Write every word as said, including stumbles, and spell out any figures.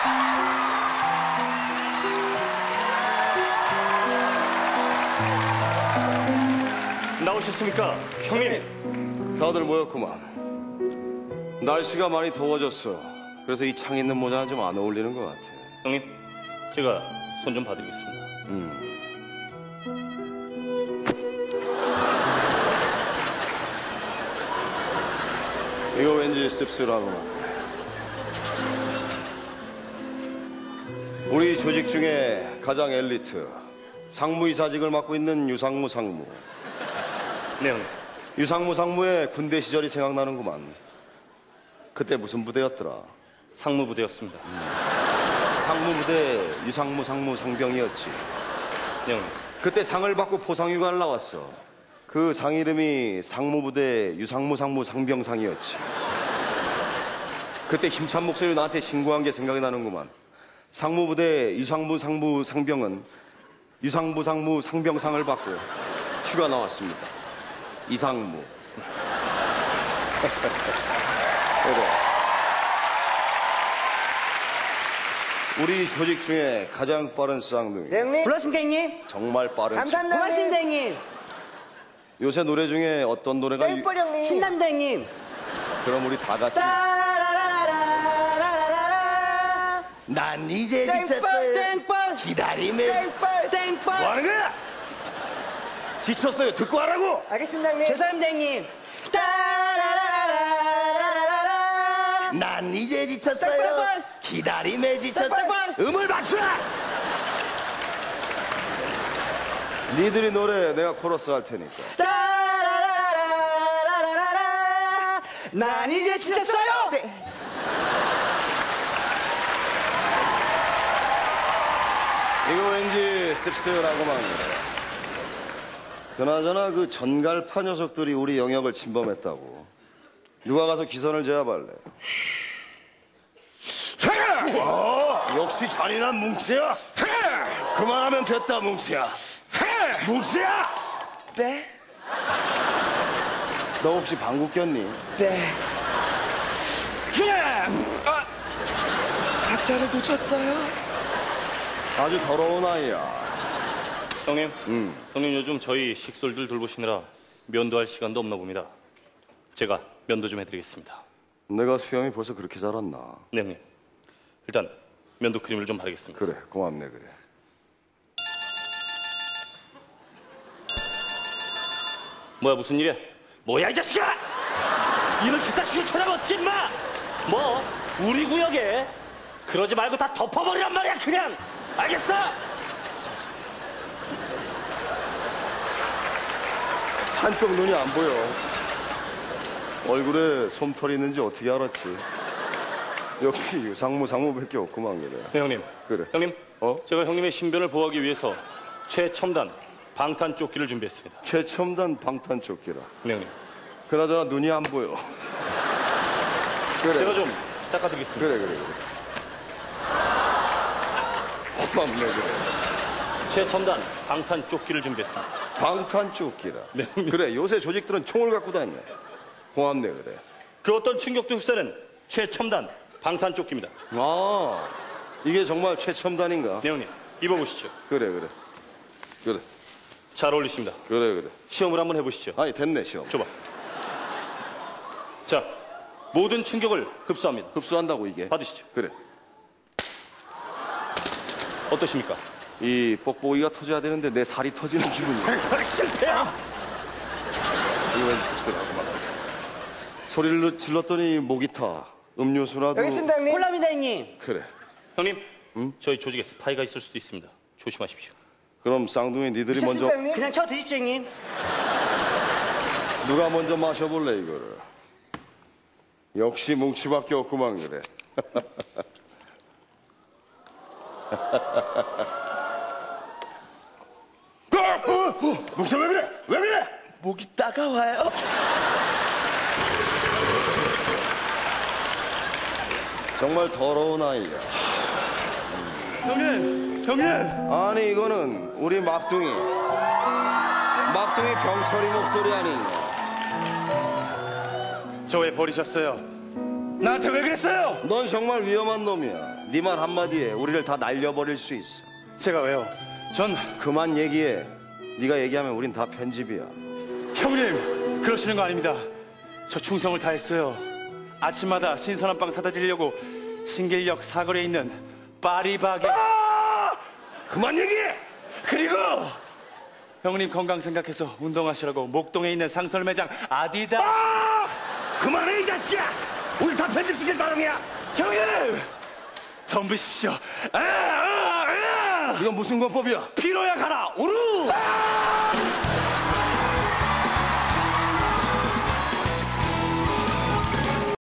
나오셨습니까, 형님? 다들 모였구만. 날씨가 많이 더워졌어. 그래서 이 창 있는 모자는 좀 안 어울리는 것 같아. 형님, 제가 손 좀 봐드리겠습니다. 음. 이거 왠지 씁쓸하구만. 우리 조직 중에 가장 엘리트 상무이사직을 맡고 있는 유상무 상무. 네, 형님. 유상무 상무의 군대 시절이 생각나는구만. 그때 무슨 부대였더라? 상무부대였습니다. 음. 상무부대 유상무 상무 상병이었지. 네, 형님. 그때 상을 받고 포상휴가를 나왔어. 그 상 이름이 상무부대 유상무 상무 상병상이었지. 그때 힘찬 목소리로 나한테 신고한 게 생각이 나는구만. 상무부대 유상무 상무 상병은 유상무 상무 상병상을 받고 휴가 나왔습니다. 이상무. 그래. 우리 조직 중에 가장 빠른 쌍둥이. 네, 형님. 불렀습니까, 형님? 정말 빠른 감사합니다. 고맙습니다, 형님. 요새 노래 중에 어떤 노래가 유... 땡벌 형님. 신납니다, 형님. 그럼 우리 다 같이. 난 이제 지쳤어요. 땡벌. 기다림에. 땡벌. 땡벌. 뭐 하는 거야? 지쳤어요. 듣고 하라고. 알겠습니다, 형님. 죄송합니다, 형님. 난 이제 지쳤어요. 땡벌. 기다림에 지쳤어요. 땡벌. 음을 맞추라. 니들이 노래 내가 코러스 할 테니까. 난 이제 지쳤어요. 이거 왠지 씁쓸하고만 그래. 그나저나 그 전갈파 녀석들이 우리 영역을 침범했다고. 누가 가서 기선을 제압할래? 어, 역시 잔인한 뭉치야. 그만하면 됐다, 뭉치야. 뭉치야! 네? 너 혹시 방구 꼈니? 네. 아, 박자를 놓쳤어요. 아주 더러운 아이야. 형님, 음. 형님 요즘 저희 식솔들 돌보시느라 면도할 시간도 없나 봅니다. 제가 면도 좀 해드리겠습니다. 내가 수염이 벌써 그렇게 자랐나? 네, 형님. 일단 면도 크림을 좀 바르겠습니다. 그래, 고맙네, 그래. 뭐야, 무슨 일이야? 뭐야, 이 자식아! 이를 그딴 식으로 쳐내면 어떻게 임마! 뭐, 우리 구역에 그러지 말고 다 덮어버리란 말이야, 그냥! 알겠어? 한쪽 눈이 안 보여. 얼굴에 솜털이 있는지 어떻게 알았지? 역시 유상무 상무밖에 없구만, 그래. 네, 형님. 그래. 형님, 어? 제가 형님의 신변을 보호하기 위해서 최첨단 방탄조끼를 준비했습니다. 최첨단 방탄조끼라. 네, 형님. 그나저나 눈이 안 보여. 그래. 제가 좀 닦아드리겠습니다. 그래, 그래, 그래. 고맙네, 그래. 최첨단 방탄조끼를 준비했습니다. 방탄조끼라. 네, 형님. 그래, 요새 조직들은 총을 갖고 다녀. 고맙네, 그래. 그 어떤 충격도 흡사는 최첨단 방탄조끼입니다. 아, 이게 정말 최첨단인가? 네, 형님. 입어보시죠. 그래, 그래. 그래, 잘 어울리십니다. 그래, 그래. 시험을 한번 해보시죠. 아니, 됐네, 시험. 줘봐. 자, 모든 충격을 흡수합니다. 흡수한다고, 이게? 받으시죠. 그래. 어떠십니까? 이 뽁뽁이가 터져야 되는데 내 살이 터지는 기분이야. 실패야! 이거 왠지 씁쓸하구만. 소리를 질렀더니 목이 타. 음료수라도. 여기 있습니다, 형님. 콜라입니다, 형님. 그래. 형님, 음? 저희 조직에 스파이가 있을 수도 있습니다. 조심하십시오. 그럼 쌍둥이 니들이 먼저. 형님? 그냥 쳐 드십시오, 형님. 누가 먼저 마셔볼래, 이거를. 역시 뭉치밖에 없구만, 그래. 어, 어, 뭉치 왜 그래? 왜 그래? 목이 따가워요. 정말 더러운 아이야. 형님! 형님! 아니, 이거는 우리 막둥이. 막둥이 병철이 목소리 아니냐. 저 왜 버리셨어요? 나한테 왜 그랬어요? 넌 정말 위험한 놈이야. 네 말 한마디에 우리를 다 날려버릴 수 있어. 제가 왜요? 전 그만 얘기해. 네가 얘기하면 우린 다 편집이야. 형님 그러시는 거 아닙니다. 저 충성을 다했어요. 아침마다 신선한 빵 사다 드리려고 신길역 사거리에 있는 파리바게 그만 얘기해! 그리고 형님 건강 생각해서 운동하시라고 목동에 있는 상설 매장 아디다 그만해 이 자식아! 우리 다 편집시킬 사람이야! 형님 덤비십시오. 아, 아, 아. 이건 무슨 권법이야? 피로야 가라 우루.